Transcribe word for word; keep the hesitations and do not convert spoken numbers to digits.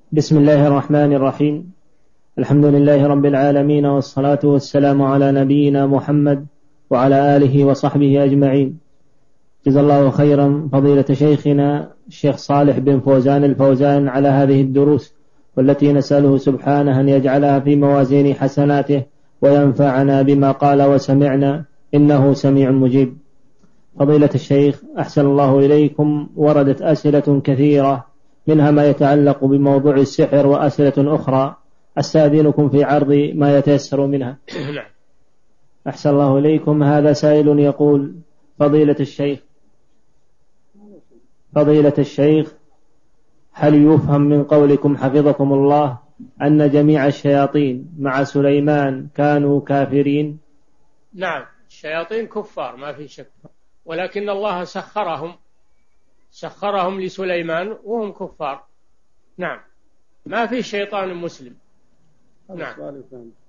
بسم الله الرحمن الرحيم. الحمد لله رب العالمين، والصلاة والسلام على نبينا محمد وعلى آله وصحبه أجمعين. جزا الله خيرا فضيلة شيخنا الشيخ صالح بن فوزان الفوزان على هذه الدروس، والتي نسأله سبحانه أن يجعلها في موازين حسناته وينفعنا بما قال وسمعنا، إنه سميع مجيب. فضيلة الشيخ أحسن الله إليكم، وردت أسئلة كثيرة منها ما يتعلق بموضوع السحر وأسئلة أخرى، أستأذنكم في عرض ما يتيسر منها. أحسن الله إليكم. هذا سائل يقول: فضيلة الشيخ فضيلة الشيخ هل يفهم من قولكم حفظكم الله أن جميع الشياطين مع سليمان كانوا كافرين؟ نعم، الشياطين كفار ما في شك، ولكن الله سخرهم سخرهم لسليمان وهم كفار. نعم، ما في شيطان مسلم. نعم.